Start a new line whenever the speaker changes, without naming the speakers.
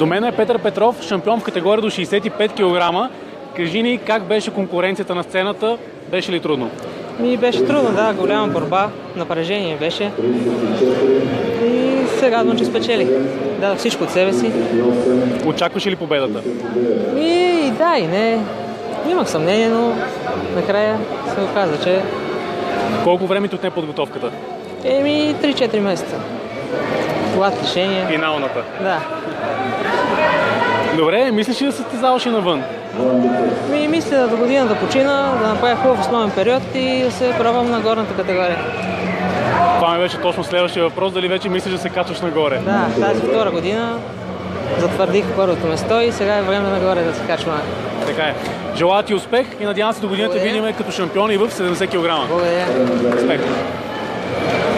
До мен е Петър Петров, шампион в категория до 65 кг. Кажи ни как беше конкуренцията на сцената, беше ли трудно?
Беше трудно, да, голяма борба, напрежение беше. И се радвам, че спечелих. Дадох всичко от себе си.
Очакваш ли победата?
И да, и не. Имах съмнение, но накрая се оказа, че...
Колко време ти отне подготовката?
3-4 месеца. Глад, лишение.
Финалната?
Да.
Добре, мислиш ли да състезаваш и навън?
Мисля до година да почина, да направя хубав основен период и да се пробвам на горната категория.
Това ми беше точно следващия въпрос, дали вече мислиш да се качваш нагоре?
Да, тази втора година затвърдих първото место и сега е време нагоре да се качваме.
Така е. Желая ти успех и надявам се до годината видим като шампион и в 70 кг.
Благодаря.
Успех!